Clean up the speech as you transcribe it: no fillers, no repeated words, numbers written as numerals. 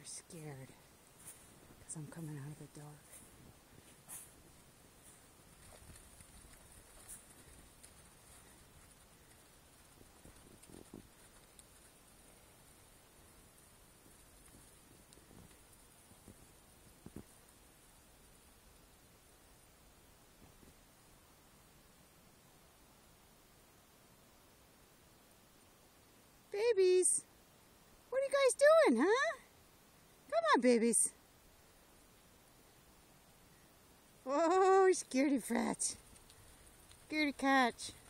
They're scared because I'm coming out of the dark. Babies, what are you guys doing, huh? Come on, babies. Oh, scaredy cat. Scaredy cat.